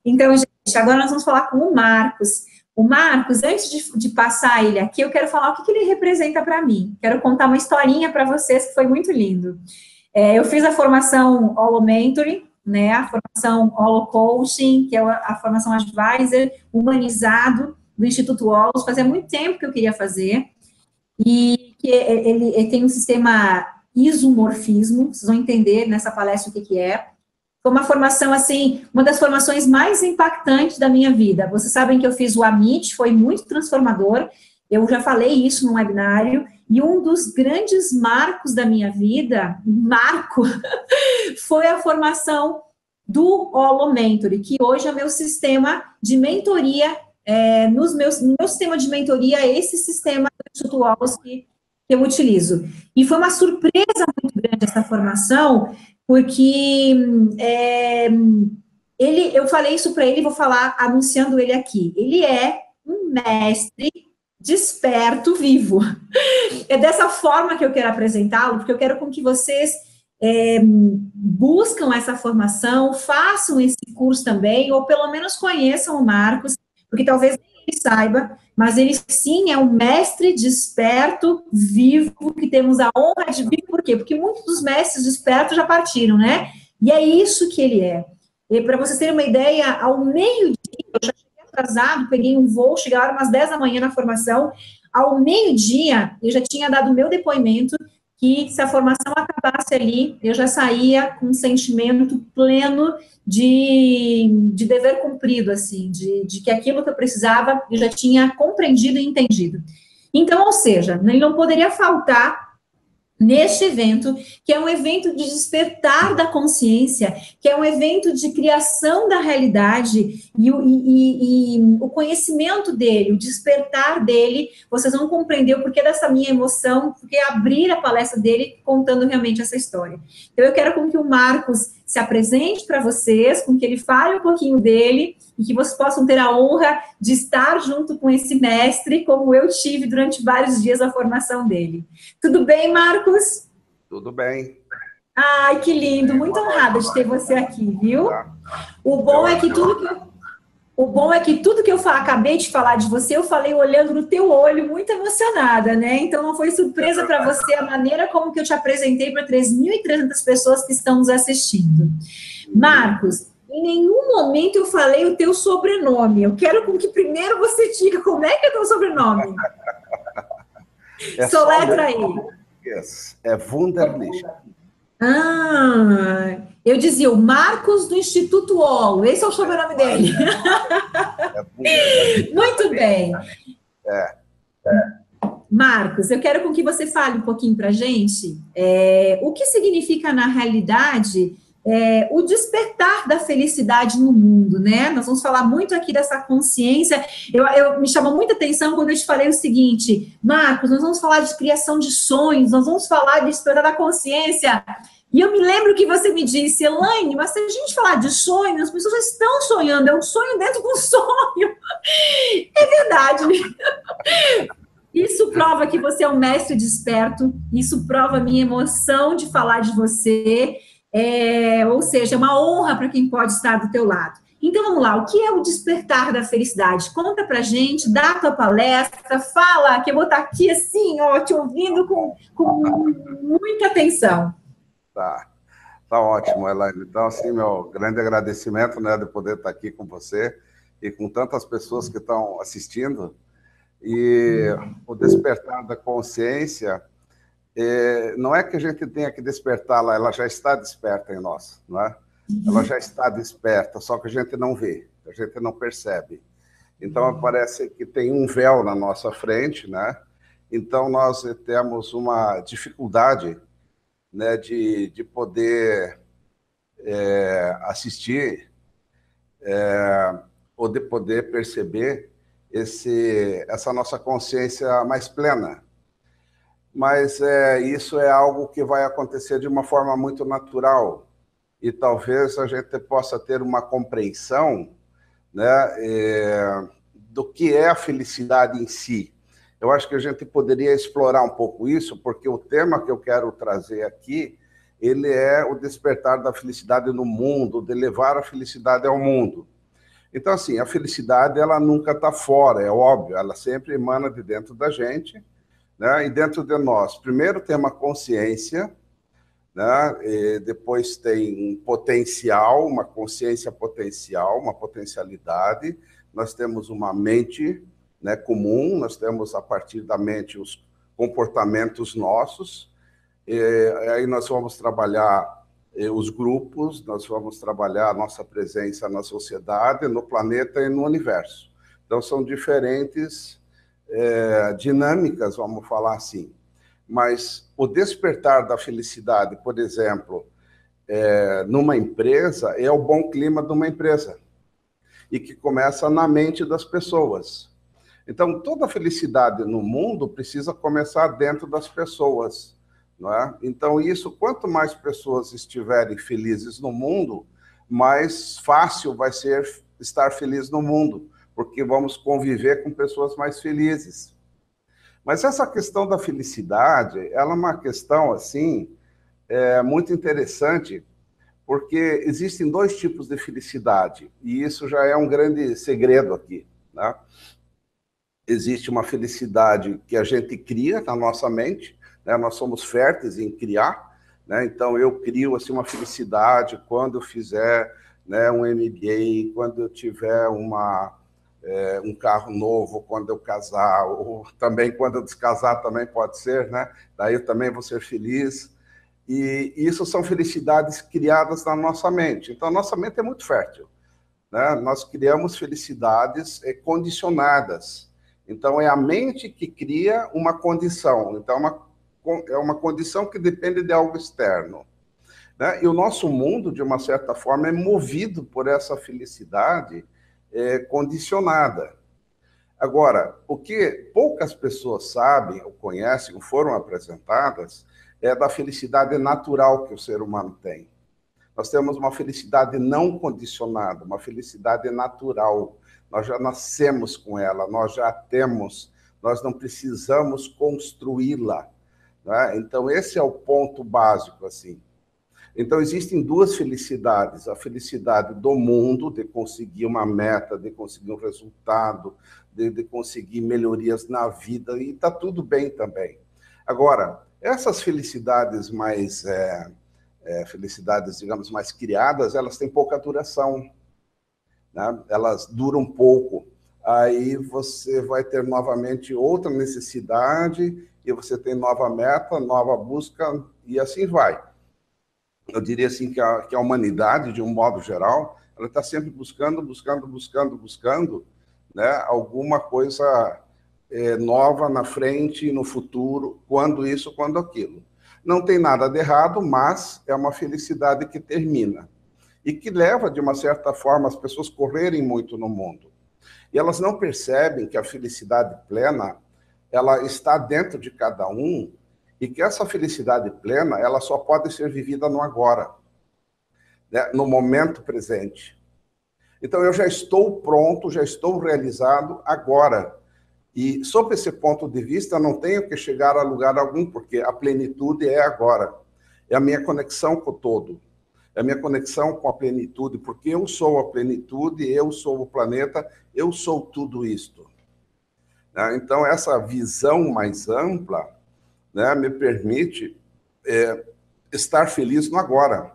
Então, gente, agora nós vamos falar com o Marcos. O Marcos, antes de passar ele aqui, eu quero falar o que ele representa para mim. Quero contar uma historinha para vocês que foi muito lindo. Eu fiz a formação Holo Mentoring, né, a formação Holo Coaching, que é a formação Advisor humanizado do Instituto Holos. Fazia muito tempo que eu queria fazer. E que ele tem um sistema isomorfismo, vocês vão entender nessa palestra o que é. Foi uma formação, assim, uma das formações mais impactantes da minha vida. Vocês sabem que eu fiz o Amit, foi muito transformador, eu já falei isso num webinário, e um dos grandes marcos da minha vida, foi a formação do Holo Mentoring, que hoje é o meu sistema de mentoria, no meu sistema de mentoria, esse sistema do Instituto Holos que eu utilizo. E foi uma surpresa muito grande essa formação, porque eu falei isso para ele, vou falar anunciando ele aqui. Ele é um mestre desperto vivo. É dessa forma que eu quero apresentá-lo, porque eu quero com que vocês buscam essa formação, façam esse curso também, ou pelo menos conheçam o Marcos, porque talvez nem ele saiba, mas ele sim é um mestre desperto vivo, que temos a honra de vir. Por quê? Porque muitos dos mestres despertos já partiram, né? E é isso que ele é. E para vocês terem uma ideia, ao meio-dia, eu já cheguei atrasado, peguei um voo, cheguei lá umas 10 da manhã na formação, ao meio-dia, eu já tinha dado o meu depoimento, que se a formação acabasse ali, eu já saía com um sentimento pleno de dever cumprido, assim, de que aquilo que eu precisava, eu já tinha compreendido e entendido. Então, ou seja, ele não poderia faltar neste evento, que é um evento de despertar da consciência, que é um evento de criação da realidade, e o conhecimento dele, o despertar dele, vocês vão compreender o porquê dessa minha emoção, porque abrir a palestra dele contando realmente essa história. Então, eu quero com que o Marcos se apresente para vocês, com que ele fale um pouquinho dele, e que vocês possam ter a honra de estar junto com esse mestre, como eu tive durante vários dias a formação dele. Tudo bem, Marcos? Tudo bem. Ai, que lindo, muito honrada de ter você aqui, viu? O bom é que tudo que eu acabei de falar de você, eu falei olhando no teu olho, muito emocionada, né? Então não foi surpresa para você a maneira como que eu te apresentei para 3.300 pessoas que estão nos assistindo. Marcos, em nenhum momento eu falei o teu sobrenome. Eu quero com que primeiro você diga como é que é o teu sobrenome. Soletra aí. É Wunderlich. Eu dizia o Marcos do Instituto Holo. Esse é o sobrenome dele. Muito bem. Marcos, eu quero com que você fale um pouquinho para a gente o que significa, na realidade, o despertar da felicidade no mundo, né? Nós vamos falar muito aqui dessa consciência. Me chamou muita atenção quando eu te falei o seguinte, Marcos, nós vamos falar de criação de sonhos, nós vamos falar de despertar da consciência. E eu me lembro que você me disse, Elaine, mas se a gente falar de sonhos, as pessoas já estão sonhando, é um sonho dentro de um sonho. É verdade, né? Isso prova que você é um mestre desperto, isso prova a minha emoção de falar de você, ou seja, é uma honra para quem pode estar do teu lado. Então, vamos lá, o que é o despertar da felicidade? Conta pra gente, dá a tua palestra, fala, que eu vou estar aqui assim, ó, te ouvindo com muita atenção. Tá ótimo, Elaine. Então, assim, meu grande agradecimento, né, de poder estar aqui com você e com tantas pessoas que estão assistindo. E o despertar da consciência, não é que a gente tenha que despertá-la, ela já está desperta em nós, não é? Ela já está desperta, só que a gente não vê, a gente não percebe. Então, parece que tem um véu na nossa frente, né? Então, nós temos uma dificuldade, né, de poder assistir ou de poder perceber essa nossa consciência mais plena. Mas isso é algo que vai acontecer de uma forma muito natural e talvez a gente possa ter uma compreensão, né, do que é a felicidade em si. Eu acho que a gente poderia explorar um pouco isso, porque o tema que eu quero trazer aqui, ele é o despertar da felicidade no mundo, de levar a felicidade ao mundo. Então, assim, a felicidade, ela nunca está fora, é óbvio, ela sempre emana de dentro da gente, né? E dentro de nós, primeiro tem uma consciência, né? E depois tem um potencial, uma consciência potencial, uma potencialidade. Nós temos uma mente, né, comum, nós temos a partir da mente os comportamentos nossos, e aí nós vamos trabalhar os grupos, nós vamos trabalhar a nossa presença na sociedade, no planeta e no universo. Então, são diferentes dinâmicas, vamos falar assim. Mas o despertar da felicidade, por exemplo, numa empresa, é o bom clima de uma empresa, e que começa na mente das pessoas. Então, toda felicidade no mundo precisa começar dentro das pessoas, não é? Então, isso, quanto mais pessoas estiverem felizes no mundo, mais fácil vai ser estar feliz no mundo, porque vamos conviver com pessoas mais felizes. Mas essa questão da felicidade, ela é uma questão, assim, muito interessante, porque existem dois tipos de felicidade, e isso já é um grande segredo aqui, né? Existe uma felicidade que a gente cria na nossa mente, né? Nós somos férteis em criar, né? Então eu crio assim uma felicidade quando eu fizer, né, um MBA, quando eu tiver um carro novo, quando eu casar, ou também quando eu descasar também pode ser, né? Daí eu também vou ser feliz. E isso são felicidades criadas na nossa mente. Então a nossa mente é muito fértil, né? Nós criamos felicidades condicionadas. Então, é a mente que cria uma condição. Então, é uma condição que depende de algo externo, né? E o nosso mundo, de uma certa forma, é movido por essa felicidade condicionada. Agora, o que poucas pessoas sabem, ou conhecem, ou foram apresentadas, é da felicidade natural que o ser humano tem. Nós temos uma felicidade não condicionada, uma felicidade natural. Nós já nascemos com ela, nós já temos, nós não precisamos construí-la, né? Então, esse é o ponto básico, assim. Então, existem duas felicidades: a felicidade do mundo, de conseguir uma meta, de conseguir um resultado, de conseguir melhorias na vida, e está tudo bem também. Agora, essas felicidades mais... felicidades, digamos, mais criadas, elas têm pouca duração, né? Elas duram pouco. Aí você vai ter novamente outra necessidade, e você tem nova meta, nova busca, e assim vai. Eu diria assim que a humanidade, de um modo geral, ela está sempre buscando, né, alguma coisa nova na frente, no futuro, quando isso, quando aquilo. Não tem nada de errado, mas é uma felicidade que termina e que leva, de uma certa forma, as pessoas correrem muito no mundo. E elas não percebem que a felicidade plena, ela está dentro de cada um, e que essa felicidade plena, ela só pode ser vivida no agora, né, no momento presente. Então, eu já estou pronto, já estou realizado agora. E, sob esse ponto de vista, não tenho que chegar a lugar algum, porque a plenitude é agora. É a minha conexão com o todo. É a minha conexão com a plenitude, porque eu sou a plenitude, eu sou o planeta, eu sou tudo isto. Então, essa visão mais ampla, né, me permite estar feliz no agora,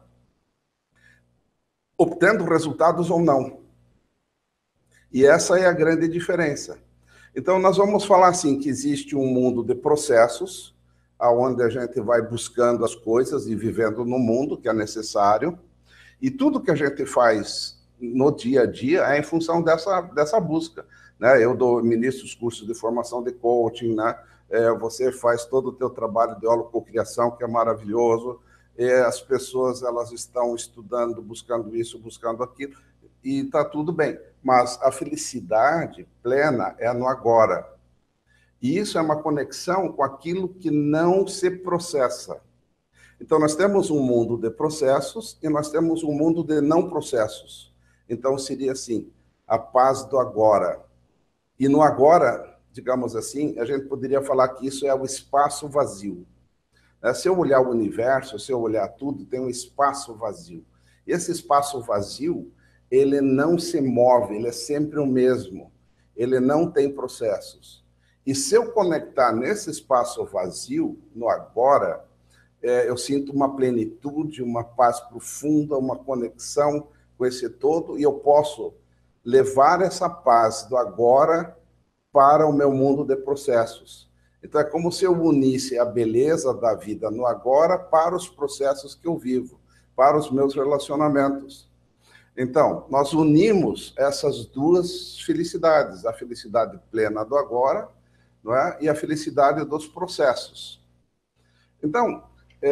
obtendo resultados ou não. E essa é a grande diferença. Então, nós vamos falar assim, que existe um mundo de processos, onde a gente vai buscando as coisas e vivendo no mundo que é necessário, e tudo que a gente faz no dia a dia é em função dessa busca, né? Eu ministro os cursos de formação de coaching, né? Você faz todo o teu trabalho de holococriação, que é maravilhoso, as pessoas elas estão estudando, buscando isso, buscando aquilo, e está tudo bem. Mas a felicidade plena é no agora. E isso é uma conexão com aquilo que não se processa. Então, nós temos um mundo de processos e nós temos um mundo de não processos. Então, seria assim, a paz do agora. E no agora, digamos assim, a gente poderia falar que isso é o espaço vazio. Se eu olhar o universo, se eu olhar tudo, tem um espaço vazio. Esse espaço vazio ele não se move, ele é sempre o mesmo. Ele não tem processos. E se eu conectar nesse espaço vazio, no agora, eu sinto uma plenitude, uma paz profunda, uma conexão com esse todo, e eu posso levar essa paz do agora para o meu mundo de processos. Então, é como se eu unisse a beleza da vida no agora para os processos que eu vivo, para os meus relacionamentos. Então, nós unimos essas duas felicidades, a felicidade plena do agora, não é? E a felicidade dos processos. Então,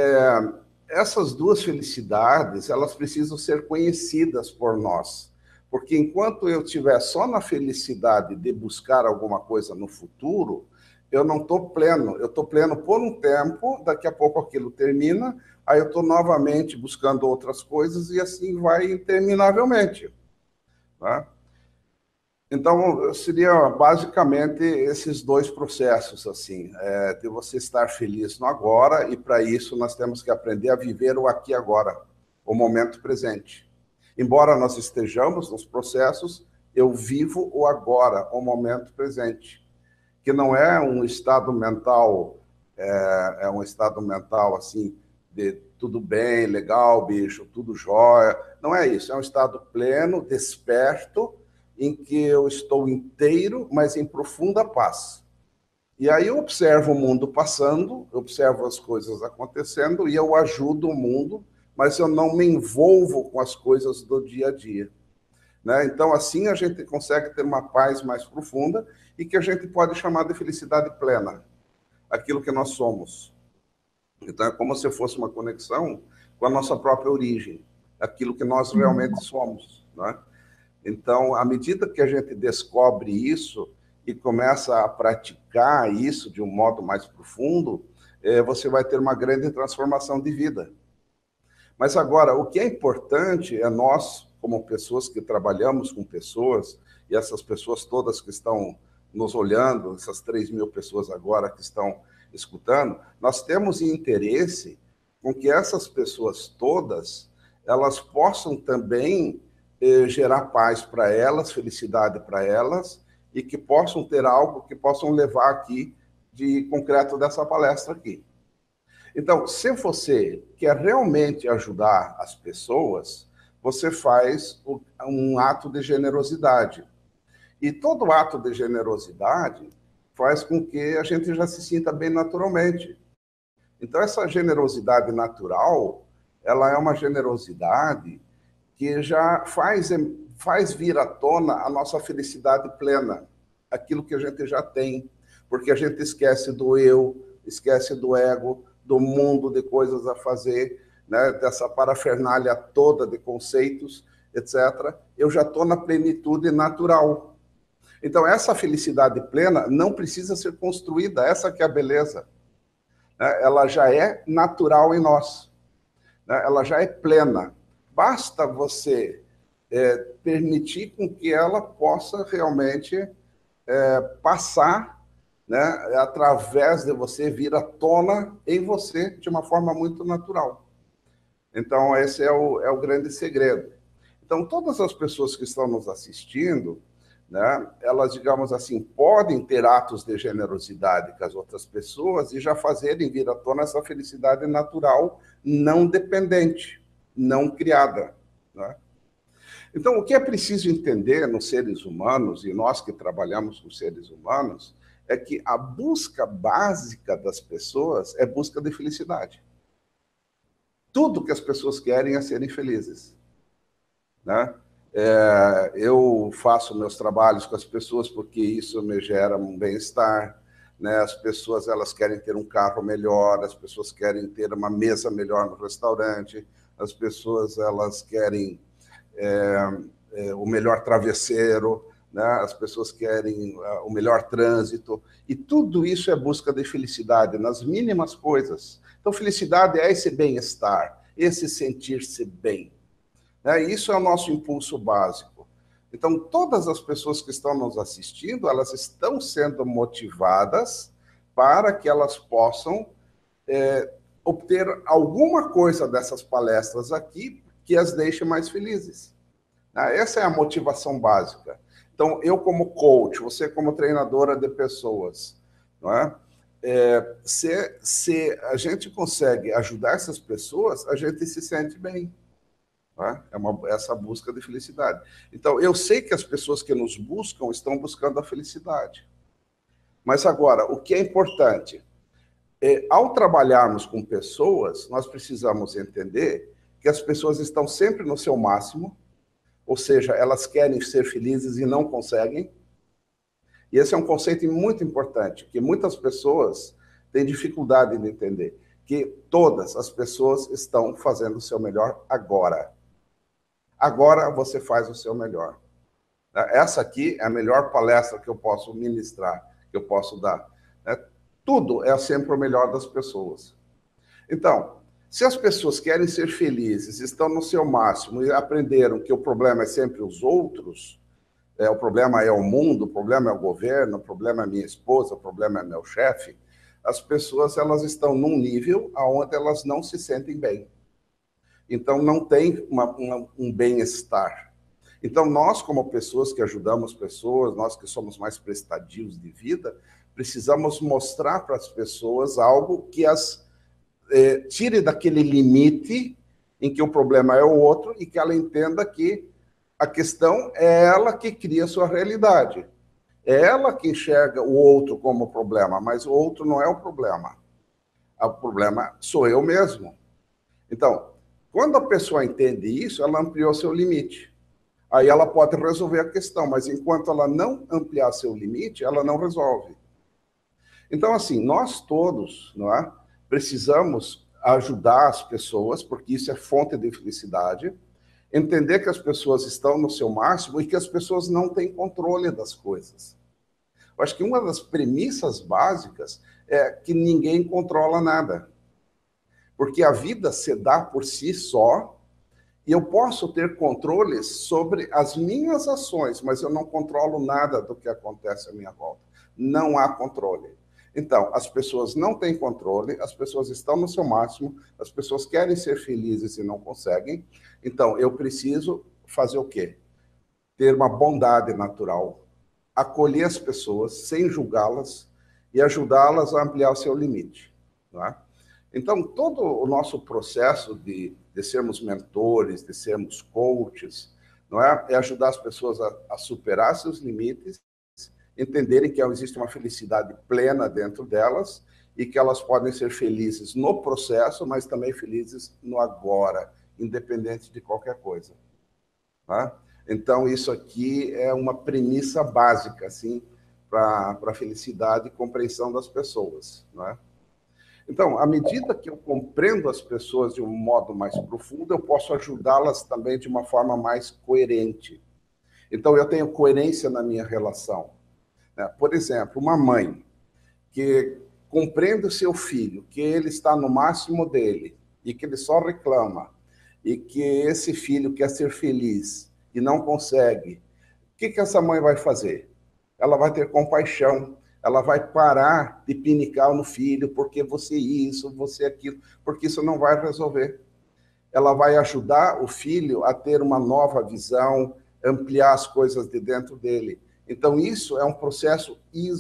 essas duas felicidades, elas precisam ser conhecidas por nós. Porque enquanto eu estiver só na felicidade de buscar alguma coisa no futuro, eu não estou pleno. Eu estou pleno por um tempo, daqui a pouco aquilo termina, aí eu estou novamente buscando outras coisas e assim vai interminavelmente. Tá? Então, seria basicamente esses dois processos, assim, de você estar feliz no agora, e para isso nós temos que aprender a viver o aqui e agora, o momento presente. Embora nós estejamos nos processos, eu vivo o agora, o momento presente, que não é um estado mental, é um estado mental, assim, de tudo bem, legal, bicho, tudo jóia. Não é isso, é um estado pleno, desperto, em que eu estou inteiro, mas em profunda paz. E aí eu observo o mundo passando, eu observo as coisas acontecendo e eu ajudo o mundo, mas eu não me envolvo com as coisas do dia a dia. Né? Então, assim, a gente consegue ter uma paz mais profunda e que a gente pode chamar de felicidade plena, aquilo que nós somos. Então, é como se fosse uma conexão com a nossa própria origem, aquilo que nós realmente somos, né? Então, à medida que a gente descobre isso e começa a praticar isso de um modo mais profundo, você vai ter uma grande transformação de vida. Mas agora, o que é importante é nós, como pessoas que trabalhamos com pessoas, e essas pessoas todas que estão nos olhando, essas 3.000 pessoas agora que estão escutando, nós temos interesse com que essas pessoas todas, elas possam também gerar paz para elas, felicidade para elas, e que possam ter algo que possam levar aqui de concreto dessa palestra aqui. Então, se você quer realmente ajudar as pessoas, você faz um ato de generosidade. E todo ato de generosidade faz com que a gente já se sinta bem naturalmente. Então, essa generosidade natural, ela é uma generosidade que já faz vir à tona a nossa felicidade plena, aquilo que a gente já tem, porque a gente esquece do eu, esquece do ego, do mundo de coisas a fazer, né, dessa parafernália toda de conceitos, etc. Eu já estou na plenitude natural. Então, essa felicidade plena não precisa ser construída, essa que é a beleza. Né? Ela já é natural em nós, né? Ela já é plena. Basta você permitir com que ela possa realmente passar, né, através de você, vir à tona em você de uma forma muito natural. Então, esse é o grande segredo. Então, todas as pessoas que estão nos assistindo, né, elas, digamos assim, podem ter atos de generosidade com as outras pessoas e já fazerem vir à tona essa felicidade natural, não dependente, não criada. Né? Então, o que é preciso entender nos seres humanos, e nós que trabalhamos com seres humanos, é que a busca básica das pessoas é busca de felicidade. Tudo que as pessoas querem é serem felizes. Né? Eu faço meus trabalhos com as pessoas porque isso me gera um bem-estar. Né? As pessoas, elas querem ter um carro melhor, as pessoas querem ter uma mesa melhor no restaurante, as pessoas, elas querem o melhor travesseiro, né? As pessoas querem o melhor trânsito, e tudo isso é busca de felicidade nas mínimas coisas. Então, felicidade é esse bem-estar, esse sentir-se bem. Né? Isso é o nosso impulso básico. Então, todas as pessoas que estão nos assistindo, elas estão sendo motivadas para que elas possam obter alguma coisa dessas palestras aqui que as deixe mais felizes. Essa é a motivação básica. Então, eu como coach, você como treinadora de pessoas, não é? Se a gente consegue ajudar essas pessoas, a gente se sente bem. Não é? Essa busca de felicidade. Então, eu sei que as pessoas que nos buscam estão buscando a felicidade. Mas agora, o que é importante? Ao trabalharmos com pessoas, nós precisamos entender que as pessoas estão sempre no seu máximo, ou seja, elas querem ser felizes e não conseguem. E esse é um conceito muito importante, que muitas pessoas têm dificuldade de entender, que todas as pessoas estão fazendo o seu melhor agora. Agora você faz o seu melhor. Essa aqui é a melhor palestra que eu posso ministrar, que eu posso dar. Tudo é sempre o melhor das pessoas. Então, se as pessoas querem ser felizes, estão no seu máximo e aprenderam que o problema é sempre os outros, o problema é o mundo, o problema é o governo, o problema é minha esposa, o problema é meu chefe, as pessoas elas estão num nível onde elas não se sentem bem. Então, não tem um bem-estar. Então, nós, como pessoas que ajudamos pessoas, nós que somos mais prestadios de vida, precisamos mostrar para as pessoas algo que as tire daquele limite em que o problema é o outro e que ela entenda que a questão é ela que cria a sua realidade. É ela que enxerga o outro como problema, mas o outro não é o problema. O problema sou eu mesmo. Então, quando a pessoa entende isso, ela ampliou seu limite. Aí ela pode resolver a questão, mas enquanto ela não ampliar seu limite, ela não resolve. Então, assim, nós todos, não é, precisamos ajudar as pessoas, porque isso é fonte de felicidade, entender que as pessoas estão no seu máximo e que as pessoas não têm controle das coisas. Eu acho que uma das premissas básicas é que ninguém controla nada. Porque a vida se dá por si só, e eu posso ter controles sobre as minhas ações, mas eu não controlo nada do que acontece à minha volta. Não há controle. Então, as pessoas não têm controle, as pessoas estão no seu máximo, as pessoas querem ser felizes e não conseguem. Então, eu preciso fazer o quê? Ter uma bondade natural, acolher as pessoas sem julgá-las e ajudá-las a ampliar o seu limite. Não é? Então, todo o nosso processo de sermos mentores, de sermos coaches, não é? É ajudar as pessoas a superar seus limites, entenderem que existe uma felicidade plena dentro delas e que elas podem ser felizes no processo, mas também felizes no agora, independente de qualquer coisa. Tá? Então, isso aqui é uma premissa básica, assim, para a felicidade e compreensão das pessoas, não é? Então, à medida que eu compreendo as pessoas de um modo mais profundo, eu posso ajudá-las também de uma forma mais coerente. Então, eu tenho coerência na minha relação. Por exemplo, uma mãe que compreende o seu filho, que ele está no máximo dele e que ele só reclama, e que esse filho quer ser feliz e não consegue, o que essa mãe vai fazer? Ela vai ter compaixão, ela vai parar de pinicar no filho, porque você isso, você aquilo, porque isso não vai resolver. Ela vai ajudar o filho a ter uma nova visão, ampliar as coisas de dentro dele. Então, isso é um processo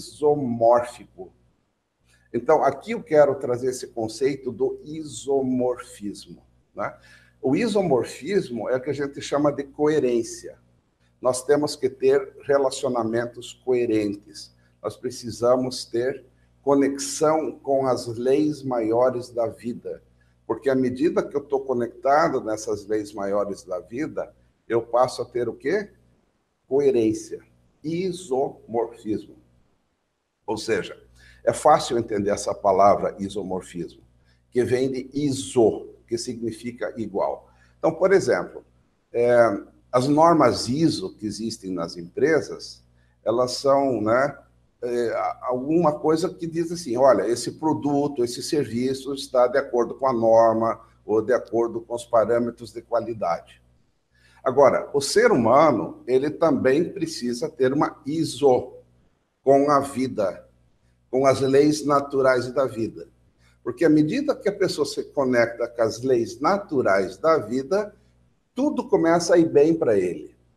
isomórfico. Então, aqui eu quero trazer esse conceito do isomorfismo. Né? O isomorfismo é o que a gente chama de coerência. Nós temos que ter relacionamentos coerentes. Nós precisamos ter conexão com as leis maiores da vida. Porque à medida que eu estou conectado nessas leis maiores da vida, eu passo a ter o quê? Coerência. Isomorfismo. Ou seja, é fácil entender essa palavra isomorfismo, que vem de iso, que significa igual. Então, por exemplo, as normas ISO que existem nas empresas, elas são, né, alguma coisa que diz assim, olha, esse produto, esse serviço está de acordo com a norma ou de acordo com os parâmetros de qualidade. Agora, o ser humano, ele também precisa ter uma ISO com a vida, com as leis naturais da vida. Porque à medida que a pessoa se conecta com as leis naturais da vida, tudo começa a ir bem para ele.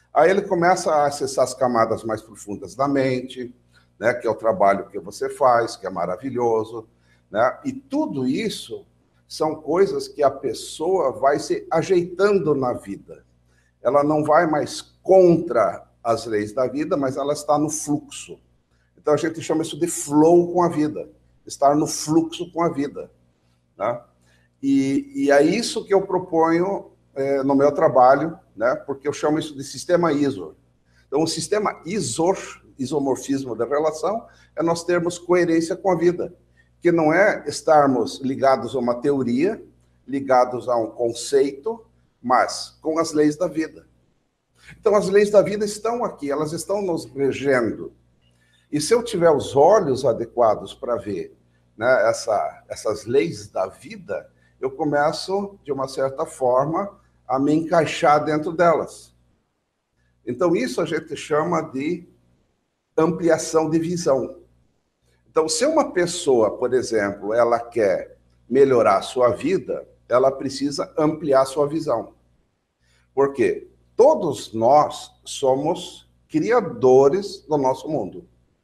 Aí ele começa a acessar as camadas mais profundas da mente, né, que é o trabalho que você faz, que é maravilhoso, né? E tudo isso são coisas que a pessoa vai se ajeitando na vida. Ela não vai mais contra as leis da vida, mas ela está no fluxo. Então a gente chama isso de flow com a vida, estar no fluxo com a vida, né? E é isso que eu proponho no meu trabalho, né? Porque eu chamo isso de sistema ISO. Então, o sistema isomorfismo da relação, é nós termos coerência com a vida, que não é estarmos ligados a uma teoria, ligados a um conceito, mas com as leis da vida. Então, as leis da vida estão aqui, elas estão nos regendo. E se eu tiver os olhos adequados para ver, né, essas leis da vida, eu começo, de uma certa forma, a me encaixar dentro delas. Então, isso a gente chama de ampliação de visão. Então, se uma pessoa, por exemplo, ela quer melhorar a sua vida, ela precisa ampliar a sua visão. Por quê? Todos nós somos criadores do nosso mundo.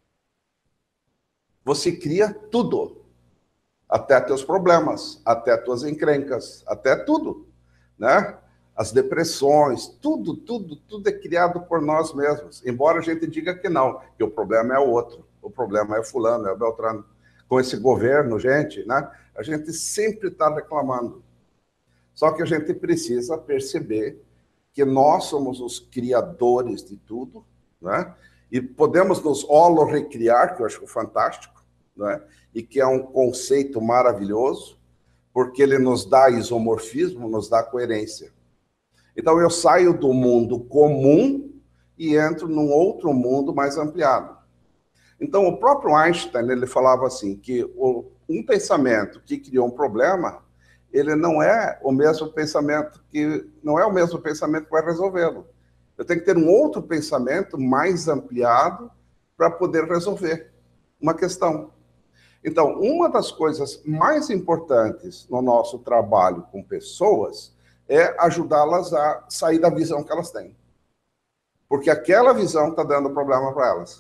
Você cria tudo. Até teus problemas, até tuas encrencas, até tudo, né? As depressões, tudo é criado por nós mesmos. Embora a gente diga que não, que o problema é o outro, o problema é fulano, é o Beltrano. Com esse governo, gente, né? A gente sempre está reclamando. Só que a gente precisa perceber que nós somos os criadores de tudo, né? E podemos nos holo-recriar, que eu acho fantástico, né? E que é um conceito maravilhoso, porque ele nos dá isomorfismo, nos dá coerência. Então, eu saio do mundo comum e entro num outro mundo mais ampliado. Então, o próprio Einstein, ele falava assim, que um pensamento que criou um problema, ele não é o mesmo pensamento que vai resolvê-lo. Eu tenho que ter um outro pensamento mais ampliado para poder resolver uma questão. Então, uma das coisas mais importantes no nosso trabalho com pessoas é ajudá-las a sair da visão que elas têm. Porque aquela visão está dando problema para elas.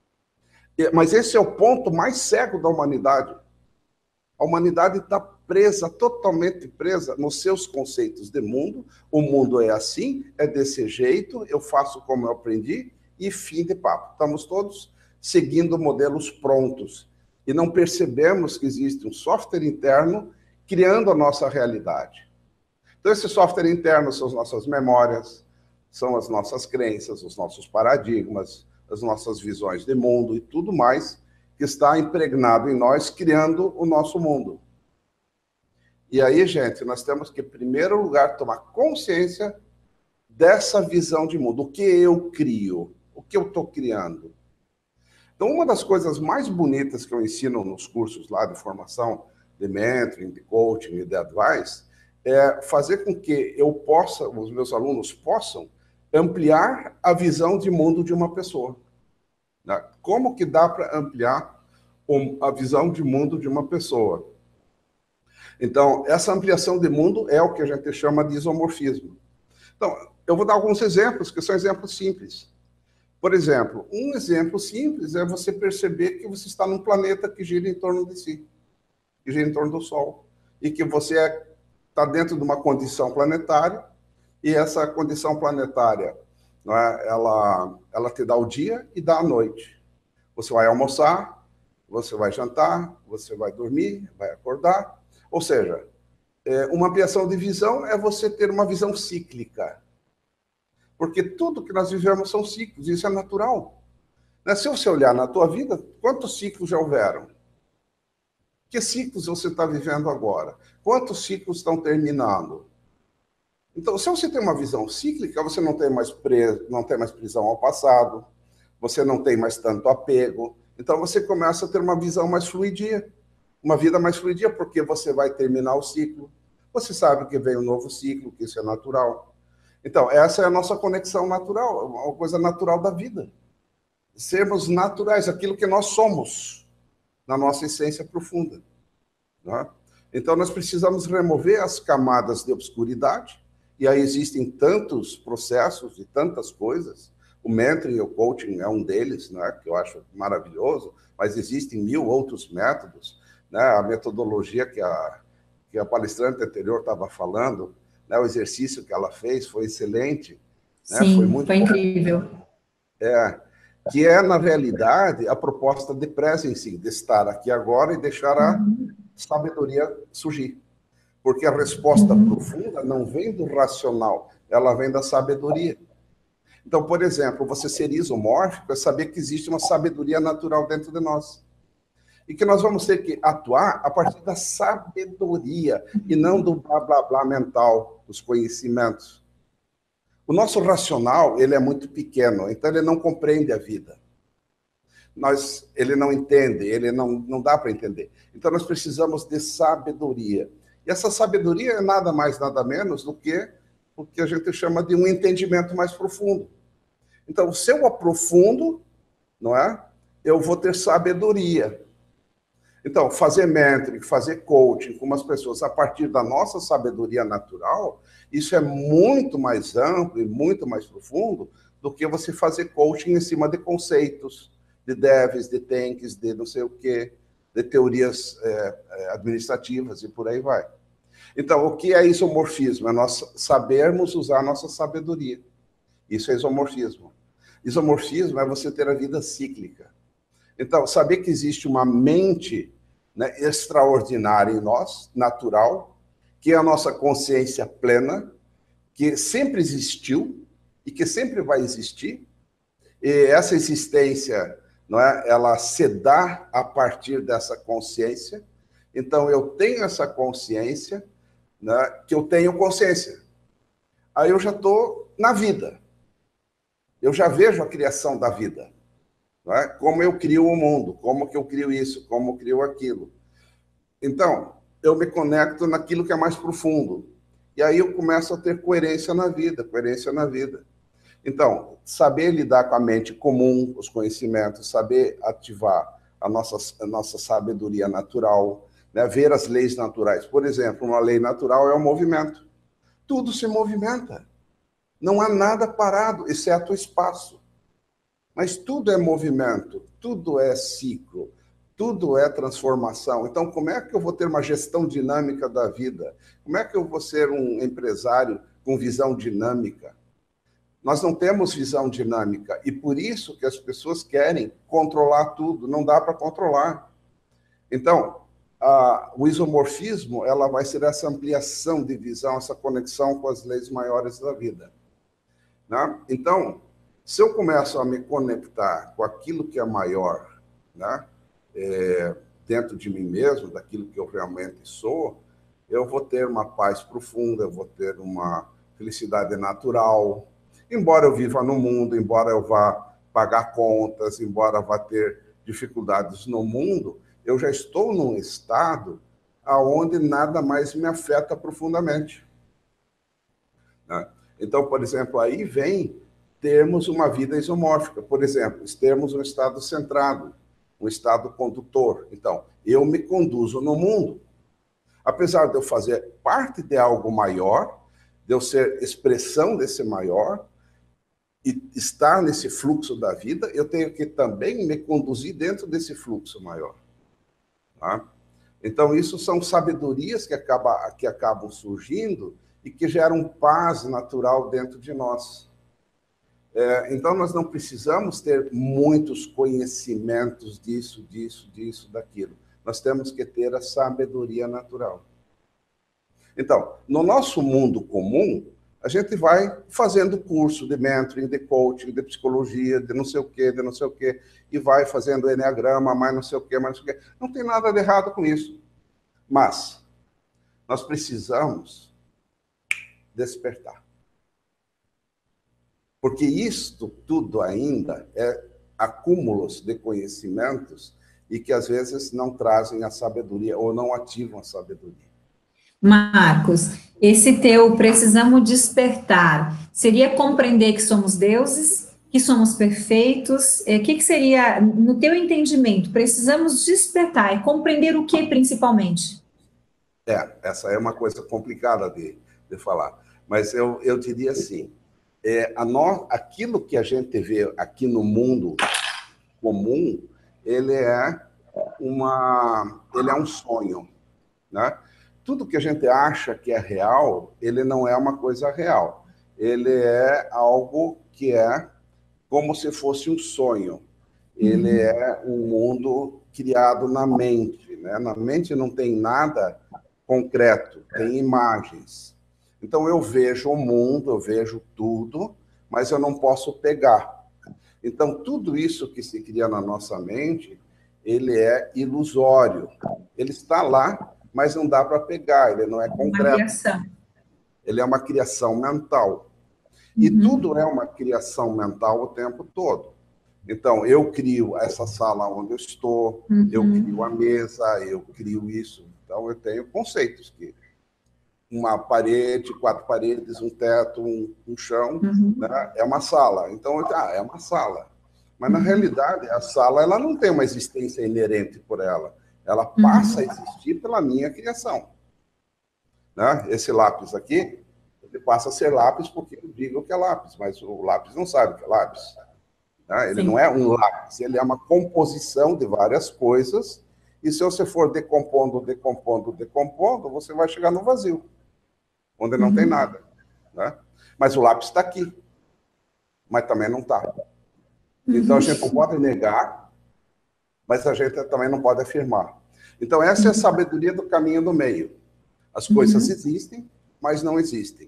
Mas esse é o ponto mais cego da humanidade. A humanidade está presa, totalmente presa nos seus conceitos de mundo. O mundo é assim, é desse jeito, eu faço como eu aprendi e fim de papo. Estamos todos seguindo modelos prontos. E não percebemos que existe um software interno criando a nossa realidade. Então, esse software interno são as nossas memórias, são as nossas crenças, os nossos paradigmas, as nossas visões de mundo e tudo mais que está impregnado em nós, criando o nosso mundo. E aí, gente, nós temos que, em primeiro lugar, tomar consciência dessa visão de mundo. O que eu crio? O que eu estou criando? Então, uma das coisas mais bonitas que eu ensino nos cursos lá de formação, de mentoring, de coaching e de advice, é fazer com que os meus alunos possam ampliar a visão de mundo de uma pessoa. Né? Como que dá para ampliar a visão de mundo de uma pessoa? Então, essa ampliação de mundo é o que a gente chama de isomorfismo. Então, eu vou dar alguns exemplos, que são exemplos simples. Por exemplo, um exemplo simples é você perceber que você está num planeta que gira em torno de si, que gira em torno do Sol, e que você está dentro de uma condição planetária, e essa condição planetária, não é, ela te dá o dia e dá a noite. Você vai almoçar, você vai jantar, você vai dormir, vai acordar. Ou seja, uma ampliação de visão é você ter uma visão cíclica. Porque tudo que nós vivemos são ciclos, isso é natural. Né? Se você olhar na tua vida, quantos ciclos já houveram? Que ciclos você está vivendo agora? Quantos ciclos estão terminando? Então, se você tem uma visão cíclica, você não tem mais prisão ao passado, você não tem mais tanto apego, então você começa a ter uma visão mais fluidia, uma vida mais fluidia, porque você vai terminar o ciclo, você sabe que vem um novo ciclo, que isso é natural. Então, essa é a nossa conexão natural, uma coisa natural da vida. Sermos naturais, aquilo que nós somos, na nossa essência profunda. Né? Então, nós precisamos remover as camadas de obscuridade E aí existem tantos processos e tantas coisas. O mentoring e o coaching é um deles, né, que eu acho maravilhoso, mas existem 1000 outros métodos. Né? A metodologia que a palestrante anterior estava falando, né, o exercício que ela fez foi excelente. Né? Foi Sim, muito foi bom. incrível. Que é, na realidade, a proposta de presence, de estar aqui agora e deixar a sabedoria surgir. Porque a resposta profunda não vem do racional, ela vem da sabedoria. Então, por exemplo, você ser isomórfico é saber que existe uma sabedoria natural dentro de nós. E que nós vamos ter que atuar a partir da sabedoria e não do blá, blá, blá mental, dos conhecimentos. O nosso racional, ele é muito pequeno, então ele não compreende a vida. Ele não entende, ele não dá para entender. Então nós precisamos de sabedoria. E essa sabedoria é nada mais, nada menos do que o que a gente chama de um entendimento mais profundo. Então, se eu aprofundo, não é? Eu vou ter sabedoria. Então, fazer mentoring, fazer coaching com as pessoas a partir da nossa sabedoria natural, isso é muito mais amplo e muito mais profundo do que você fazer coaching em cima de conceitos, de devs, de tanks, de não sei o quê, de teorias administrativas e por aí vai. Então, o que é isomorfismo? É nós sabermos usar a nossa sabedoria. Isso é isomorfismo. Isomorfismo é você ter a vida cíclica. Então, saber que existe uma mente, né, extraordinária em nós, natural, que é a nossa consciência plena, que sempre existiu e que sempre vai existir. E essa existência, não é, ela se dá a partir dessa consciência. Então, eu tenho essa consciência, né, que eu tenho consciência. Aí eu já estou na vida. Eu já vejo a criação da vida. Não é? Como eu crio o mundo, como que eu crio isso, como eu crio aquilo. Então, eu me conecto naquilo que é mais profundo. E aí eu começo a ter coerência na vida, coerência na vida. Então, saber lidar com a mente comum, os conhecimentos, saber ativar a nossa sabedoria natural, né? Ver as leis naturais. Por exemplo, uma lei natural é o movimento. Tudo se movimenta. Não há nada parado, exceto o espaço. Mas tudo é movimento, tudo é ciclo, tudo é transformação. Então, como é que eu vou ter uma gestão dinâmica da vida? Como é que eu vou ser um empresário com visão dinâmica? Nós não temos visão dinâmica e por isso que as pessoas querem controlar tudo, não dá para controlar. Então, o isomorfismo, ela vai ser essa ampliação de visão, essa conexão com as leis maiores da vida. Né? Então, se eu começo a me conectar com aquilo que é maior, né, dentro de mim mesmo, daquilo que eu realmente sou, eu vou ter uma paz profunda, eu vou ter uma felicidade natural. Embora eu viva no mundo, embora eu vá pagar contas, embora vá ter dificuldades no mundo, eu já estou num estado onde nada mais me afeta profundamente. Né? Então, por exemplo, aí vem termos uma vida isomórfica. Por exemplo, termos um estado centrado, um estado condutor. Então, eu me conduzo no mundo. Apesar de eu fazer parte de algo maior, de eu ser expressão desse maior, e estar nesse fluxo da vida, eu tenho que também me conduzir dentro desse fluxo maior. Tá? Então, isso são sabedorias que acabam surgindo e que geram paz natural dentro de nós. Então, nós não precisamos ter muitos conhecimentos disso, daquilo. Nós temos que ter a sabedoria natural. Então, no nosso mundo comum, a gente vai fazendo curso de mentoring, de coaching, de psicologia, de não sei o quê, e vai fazendo enneagrama, mais não sei o quê, mais não sei o quê. Não tem nada de errado com isso. Mas nós precisamos despertar. Porque isto tudo ainda é acúmulos de conhecimentos e que às vezes não trazem a sabedoria ou não ativam a sabedoria. Marcos, esse teu precisamos despertar, seria compreender que somos deuses, que somos perfeitos? O que seria, no teu entendimento, precisamos despertar e compreender o que principalmente? Essa é uma coisa complicada de falar. Mas eu diria assim, aquilo que a gente vê aqui no mundo comum, ele é um sonho, né? Tudo que a gente acha que é real, ele não é uma coisa real. Ele é algo que é como se fosse um sonho. Ele é um mundo criado na mente, né? Na mente não tem nada concreto, tem imagens. Então eu vejo o mundo, eu vejo tudo, mas eu não posso pegar. Então tudo isso que se cria na nossa mente, ele é ilusório. Ele está lá, mas não dá para pegar, ele não é concreto. Uma criação. Ele é uma criação mental. E tudo é uma criação mental o tempo todo. Então, eu crio essa sala onde eu estou, eu crio a mesa, eu crio isso. Então, eu tenho conceitos que uma parede, 4 paredes, um teto, um chão, né? É uma sala. Então, é uma sala. Mas, na realidade, a sala ela não tem uma existência inerente por ela. Ela passa a existir pela minha criação. Né? Esse lápis aqui, ele passa a ser lápis porque eu digo que é lápis, mas o lápis não sabe que é lápis. Né? Ele não é um lápis, ele é uma composição de várias coisas, e se você for decompondo, você vai chegar no vazio, onde não tem nada. Né? Mas o lápis está aqui, mas também não está. Então, a gente não pode negar, mas a gente também não pode afirmar. Então, essa é a sabedoria do caminho do meio. As coisas existem, mas não existem.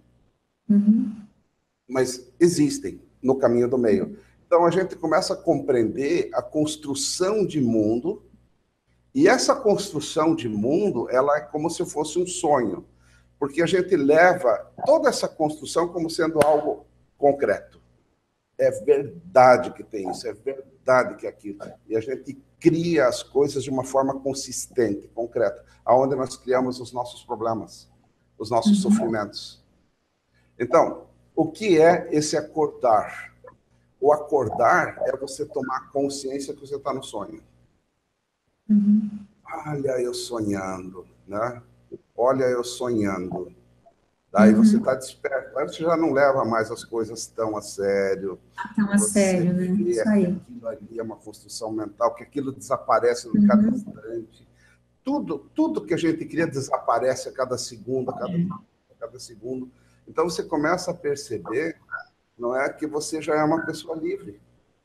Mas existem no caminho do meio. Então, a gente começa a compreender a construção de mundo, e essa construção de mundo, ela é como se fosse um sonho, porque a gente leva toda essa construção como sendo algo concreto. É verdade que tem isso, é verdade que é aquilo. E a gente cria as coisas de uma forma consistente, concreta, aonde nós criamos os nossos problemas, os nossos sofrimentos. Então, o que é esse acordar? O acordar é você tomar consciência que você está no sonho. Olha, eu sonhando, né? Olha, eu sonhando. Daí você está desperto. Aí você já não leva mais as coisas tão a sério. Tão a sério, né? Isso aí. Aquilo ali é uma construção mental, que aquilo desaparece em cada instante. Tudo que a gente cria desaparece a cada segundo, a cada segundo. Então você começa a perceber, não é, que você já é uma pessoa livre.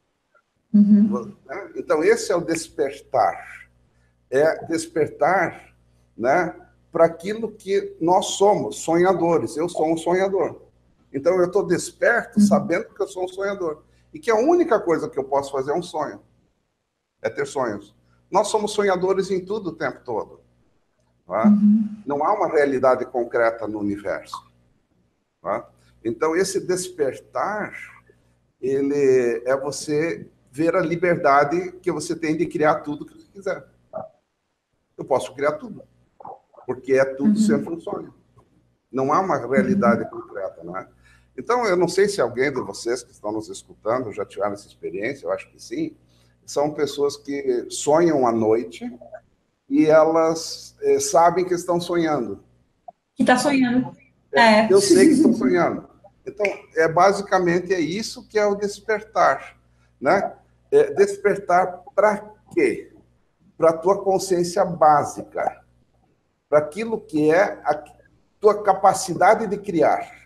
Né? Então esse é o despertar. É despertar, né, para aquilo que nós somos, sonhadores. Eu sou um sonhador. Então, eu estou desperto sabendo que eu sou um sonhador. E que a única coisa que eu posso fazer é um sonho. É ter sonhos. Nós somos sonhadores em tudo o tempo todo. Tá? Não há uma realidade concreta no universo. Tá? Então, esse despertar, ele é você ver a liberdade que você tem de criar tudo que você quiser. Eu posso criar tudo. Porque é tudo sempre um sonho. Não há uma realidade concreta, não é? Então, eu não sei se alguém de vocês que estão nos escutando já tiveram essa experiência, eu acho que sim. São pessoas que sonham à noite e elas sabem que estão sonhando. Que está sonhando. Eu sei que estão sonhando. Então, basicamente é isso que é o despertar, né? Despertar para quê? Para a tua consciência básica. Para aquilo que é a tua capacidade de criar.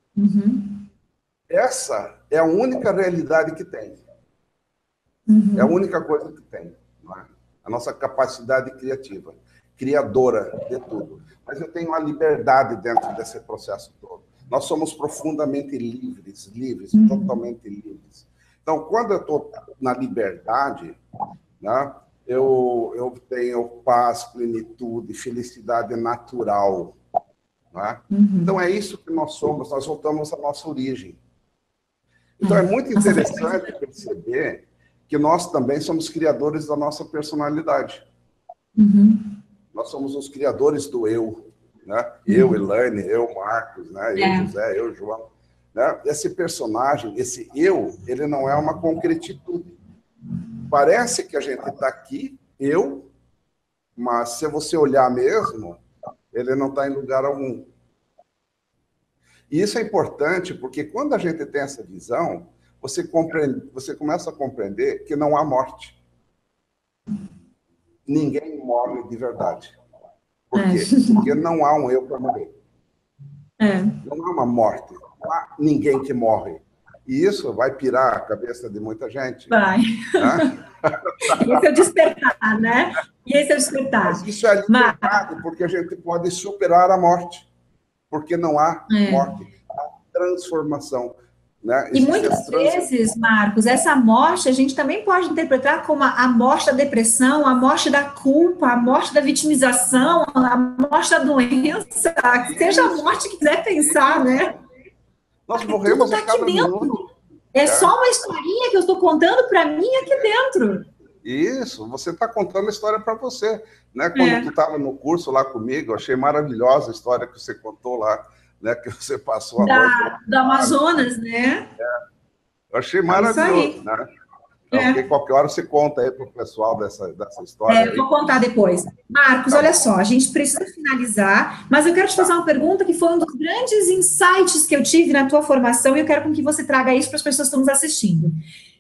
Essa é a única realidade que tem. É a única coisa que tem. Não é? A nossa capacidade criativa, criadora de tudo. Mas eu tenho uma liberdade dentro desse processo todo. Nós somos profundamente livres, totalmente livres. Então, quando eu estou na liberdade, né, eu tenho paz, plenitude, felicidade natural. Né? Então, é isso que nós somos, nós voltamos à nossa origem. Então, é muito interessante perceber que nós também somos criadores da nossa personalidade. Nós somos os criadores do eu. Né? Eu, Elaine, eu, Marcos, né? Eu, José, eu, João. Né? Esse personagem, esse eu, ele não é uma concretitude. Parece que a gente está aqui, eu, mas se você olhar mesmo, ele não está em lugar algum. E isso é importante porque quando a gente tem essa visão, você começa a compreender que não há morte. Ninguém morre de verdade. Por quê? Porque não há um eu para morrer. Não há uma morte. Não há ninguém que morre. E isso vai pirar a cabeça de muita gente. Vai. Né? Esse é o despertar, né? E esse é o despertar. Mas isso é liberdade, porque a gente pode superar a morte. Porque não há morte. Há transformação. Né? E muitas vezes, Marcos, essa morte a gente também pode interpretar como a morte da depressão, a morte da culpa, a morte da vitimização, a morte da doença, seja a morte que quiser pensar, né? Nós morremos a cada minuto. É só uma historinha que eu estou contando para mim aqui dentro. Isso, você está contando a história para você. Né? Quando tu estava no curso lá comigo, eu achei maravilhosa a história que você contou lá, né, que você passou a noite. Do Amazonas, né? Eu achei maravilhoso, né? Então, qualquer hora você conta aí para o pessoal dessa história. Eu vou contar depois. Marcos, olha só, a gente precisa finalizar, mas eu quero te fazer uma pergunta que foi um dos grandes insights que eu tive na tua formação e eu quero que você traga isso para as pessoas que estão nos assistindo.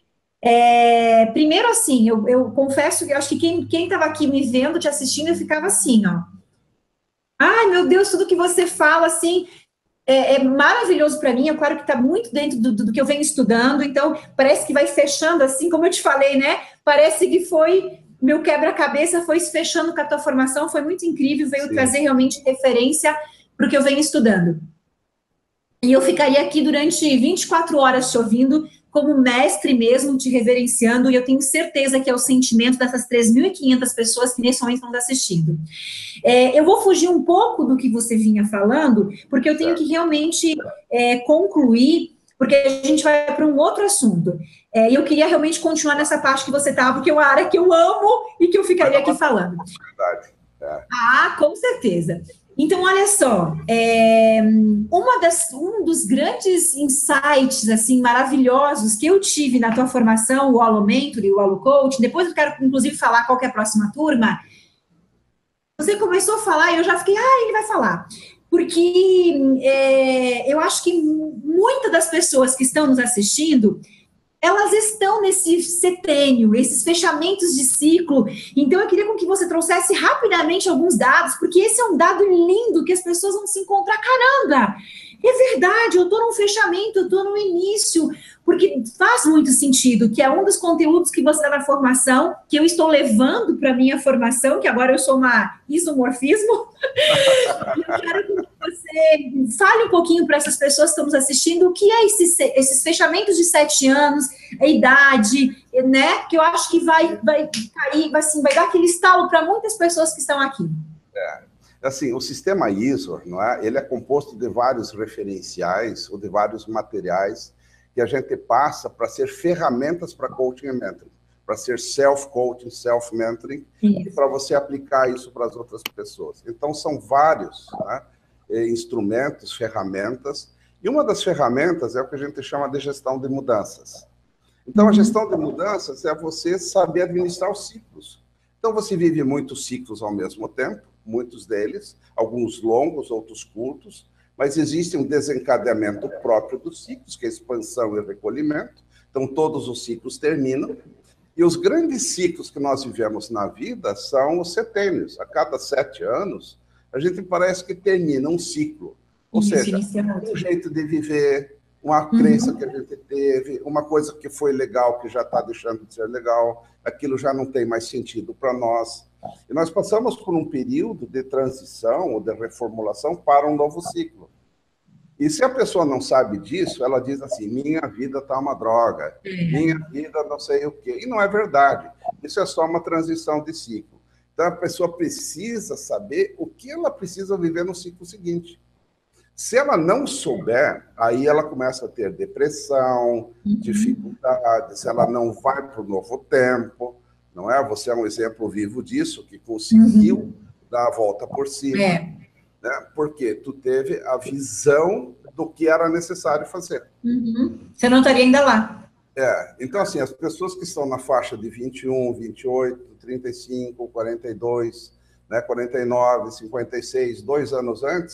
Primeiro, assim, eu confesso que eu acho que quem estava aqui me vendo, te assistindo, eu ficava assim, ó. Ai, meu Deus, tudo que você fala, assim, é maravilhoso para mim, é claro que está muito dentro do que eu venho estudando, então parece que vai fechando assim, como eu te falei, né? Parece que foi, meu quebra-cabeça foi se fechando com a tua formação, foi muito incrível, veio trazer realmente referência para o que eu venho estudando. E eu ficaria aqui durante 24 horas te ouvindo, como mestre mesmo, te reverenciando, e eu tenho certeza que é o sentimento dessas 3.500 pessoas que nesse momento estão assistindo. Eu vou fugir um pouco do que você vinha falando, porque eu tenho que realmente concluir, porque a gente vai para um outro assunto. E eu queria realmente continuar nessa parte que você estava, porque é uma área que eu amo e que eu ficaria aqui falando. Verdade. Com certeza. Então, olha só, um dos grandes insights, assim, maravilhosos que eu tive na tua formação, o Holo Mentor e o Holo Coach, depois eu quero, inclusive, falar qual que é a próxima turma, você começou a falar e eu já fiquei, ele vai falar. Porque eu acho que muitas das pessoas que estão nos assistindo, elas estão nesse setênio, esses fechamentos de ciclo. Então, eu queria que você trouxesse rapidamente alguns dados, porque esse é um dado lindo que as pessoas vão se encontrar. Caramba, é verdade, eu estou num fechamento, eu estou no início, porque faz muito sentido, que é um dos conteúdos que você dá na formação, que eu estou levando para a minha formação, que agora eu sou uma isomorfismo. Eu quero que você fale um pouquinho para essas pessoas que estamos assistindo o que é esses fechamentos de 7 anos, a idade, né? Que eu acho que vai cair, assim, vai dar aquele estalo para muitas pessoas que estão aqui. Assim, o sistema ISO, não é? Ele é composto de vários referenciais ou de vários materiais que a gente passa para ser ferramentas para coaching e mentoring, para ser self-coaching, self-mentoring, e para você aplicar isso para as outras pessoas. Então, são vários, né, instrumentos, ferramentas, e uma das ferramentas é o que a gente chama de gestão de mudanças. Então, a gestão de mudanças é você saber administrar os ciclos. Então, você vive muitos ciclos ao mesmo tempo, muitos deles, alguns longos, outros curtos, mas existe um desencadeamento próprio dos ciclos, que é expansão e recolhimento. Então, todos os ciclos terminam. E os grandes ciclos que nós vivemos na vida são os setênios. A cada 7 anos, a gente parece que termina um ciclo. Ou seja, um jeito de viver, uma crença que a gente teve, uma coisa que foi legal, que já está deixando de ser legal, aquilo já não tem mais sentido para nós. E nós passamos por um período de transição ou de reformulação para um novo ciclo. E se a pessoa não sabe disso, ela diz assim, minha vida está uma droga, minha vida não sei o quê. E não é verdade. Isso é só uma transição de ciclo. Então, a pessoa precisa saber o que ela precisa viver no ciclo seguinte. Se ela não souber, aí ela começa a ter depressão, dificuldades, ela não vai para o novo tempo, não é? Você é um exemplo vivo disso, que conseguiu dar a volta por cima. Né? Porque tu teve a visão do que era necessário fazer. Você não estaria ainda lá. Então, assim, as pessoas que estão na faixa de 21, 28, 35, 42, né, 49, 56, 2 anos antes,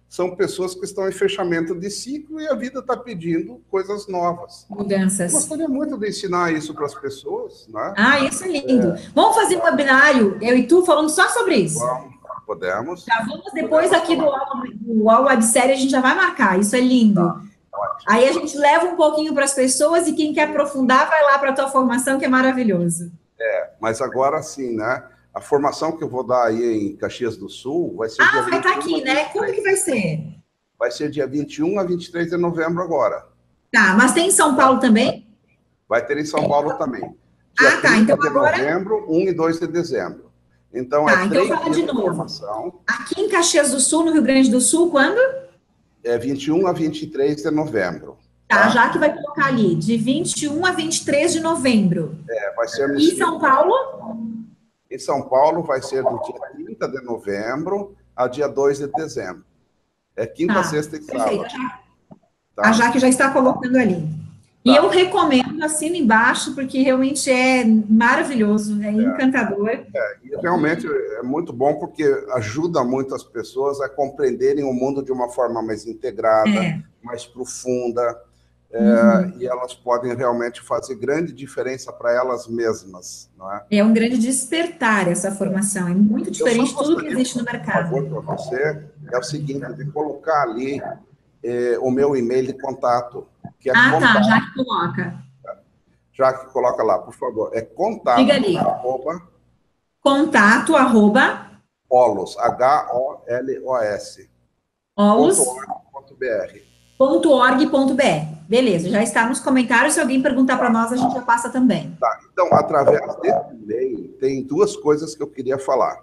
são pessoas que estão em fechamento de ciclo e a vida está pedindo coisas novas. Mudanças. Eu gostaria muito de ensinar isso para as pessoas, né? Ah, isso é lindo. Vamos fazer um webinário, eu e tu, falando só sobre isso. Podemos. Já vamos depois aqui do aula websérie, a gente já vai marcar, isso é lindo. Ótimo. Aí a gente leva um pouquinho para as pessoas e quem quer aprofundar vai lá para a tua formação, que é maravilhoso. Mas agora sim, né? A formação que eu vou dar aí em Caxias do Sul vai ser dia 21 vai estar aqui, né? Como que vai ser? Vai ser dia 21 a 23 de novembro agora. Tá, mas tem em São Paulo também? Vai ter em São Paulo também. Dia 30 então de agora... novembro, 1 e 2 de dezembro. Então, então fala de novo. Formação. Aqui em Caxias do Sul, no Rio Grande do Sul, quando? 21 a 23 de novembro. Tá, já que vai colocar ali, de 21 a 23 de novembro. Vai ser no E São Paulo? Em São Paulo vai ser do dia 30 de novembro a dia 2 de dezembro. É quinta, sexta e sábado. A Jaque já está colocando ali. E eu recomendo, assino embaixo, porque realmente é maravilhoso, é encantador. E realmente é muito bom, porque ajuda muito as pessoas a compreenderem o mundo de uma forma mais integrada, mais profunda, e elas podem realmente fazer grande diferença para elas mesmas. Não é? É um grande despertar essa formação, é muito diferente de tudo que existe no mercado. Por favor, para você, é o seguinte, de colocar ali o meu e-mail de contato, que é contato. Já que coloca. Já que coloca lá, por favor. É contato. Diga ali. Contato, Holos, H-O-L-O-S. .org.br. Beleza, já está nos comentários. Se alguém perguntar para nós, a gente já passa também. Tá, então, através desse e-mail, tem duas coisas que eu queria falar.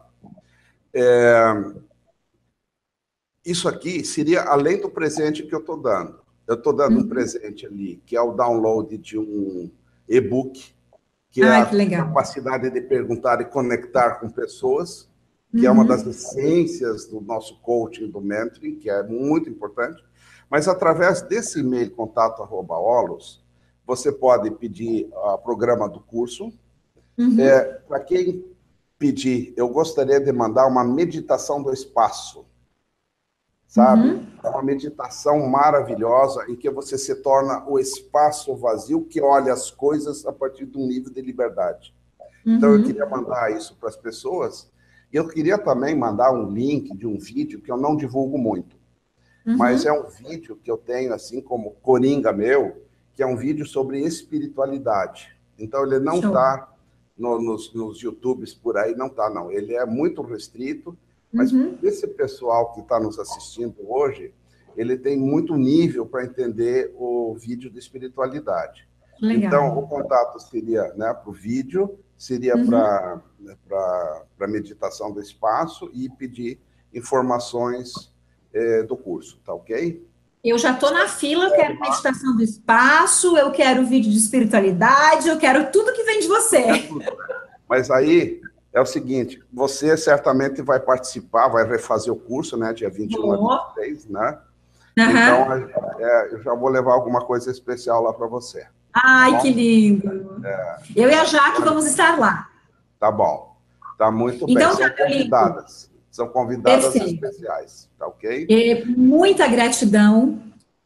Isso aqui seria além do presente que eu estou dando. Eu estou dando um presente ali, que é o download de um e-book, que é a capacidade de perguntar e conectar com pessoas, que é uma das essências do nosso coaching, do mentoring, que é muito importante. Mas, através desse e-mail, contato@holos, você pode pedir o programa do curso. Para quem pedir, eu gostaria de mandar uma meditação do espaço. Sabe? É uma meditação maravilhosa em que você se torna o espaço vazio que olha as coisas a partir de um nível de liberdade. Então, eu queria mandar isso para as pessoas. E eu queria também mandar um link de um vídeo que eu não divulgo muito. Mas é um vídeo que eu tenho, assim como coringa meu, que é um vídeo sobre espiritualidade. Então, ele não está nos YouTubes por aí, não está, não. Ele é muito restrito. Mas esse pessoal que está nos assistindo hoje, ele tem muito nível para entender o vídeo de espiritualidade. Legal. Então, o contato seria para o vídeo, seria para a meditação do espaço e pedir informações do curso, tá ok? Eu já estou na fila, eu quero meditação do espaço, eu quero vídeo de espiritualidade, eu quero tudo que vem de você. Mas aí... É o seguinte, você certamente vai participar, vai refazer o curso, né, dia 21 a 23, né? Então, eu já vou levar alguma coisa especial lá para você. Ai, tá, que lindo! Eu e a Jaque vamos estar lá. Tá bom. Tá muito bem. São convidadas. São convidadas especiais, tá ok? Muita gratidão.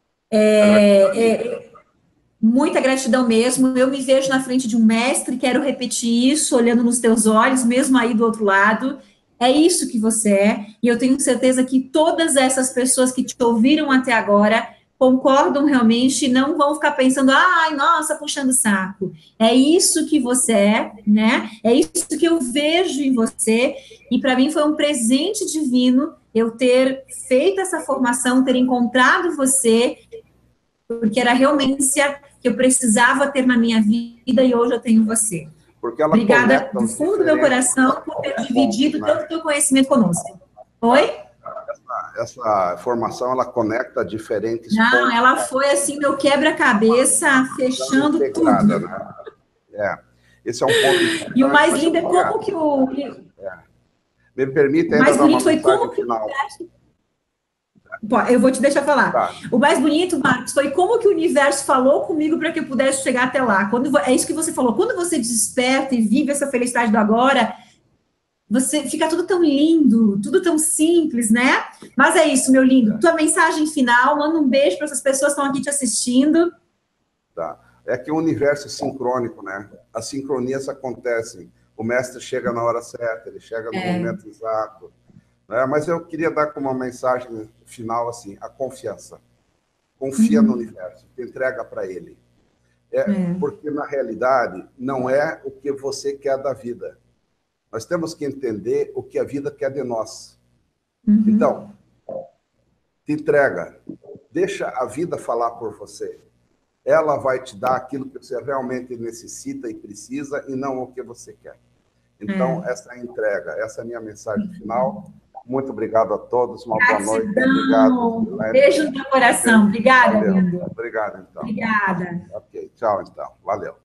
Muita gratidão mesmo. Eu me vejo na frente de um mestre, quero repetir isso, olhando nos teus olhos, mesmo aí do outro lado. É isso que você é, e eu tenho certeza que todas essas pessoas que te ouviram até agora concordam realmente e não vão ficar pensando, ai, nossa, puxando o saco. É isso que você é, né? É isso que eu vejo em você, e para mim foi um presente divino eu ter feito essa formação, ter encontrado você, porque era realmente que eu precisava ter na minha vida e hoje eu tenho você. Porque ela obrigada do fundo do meu coração por ter dividido todo o teu conhecimento conosco. Oi? Essa formação, ela conecta diferentes pontos. Não, ela foi assim, meu quebra-cabeça, fechando tudo. Né? Esse é um ponto. E o mais lindo é como que o... Me permite ainda mais dar uma bonito foi como que final. Eu vou te deixar falar. Tá. O mais bonito, Marcos, foi como que o universo falou comigo para que eu pudesse chegar até lá. É isso que você falou. Quando você desperta e vive essa felicidade do agora, você fica tudo tão lindo, tudo tão simples, né? Mas é isso, meu lindo. Tua mensagem final, manda um beijo para essas pessoas que estão aqui te assistindo. Tá. É que o universo é sincrônico, né? As sincronias acontecem. O mestre chega na hora certa, ele chega no momento exato. Né? Mas eu queria dar como uma mensagem final, assim, a confiança. Confia no universo, entrega para ele. Porque, na realidade, não é o que você quer da vida. Nós temos que entender o que a vida quer de nós. Então, te entrega. Deixa a vida falar por você. Ela vai te dar aquilo que você realmente necessita e precisa, e não o que você quer. Então, essa é a entrega. Essa é a minha mensagem final. Muito obrigado a todos. Uma boa noite. Obrigado. Beijo no teu coração. Obrigada, Valeu. lindo. Obrigado, então. Obrigada. Ok, tchau, então. Valeu.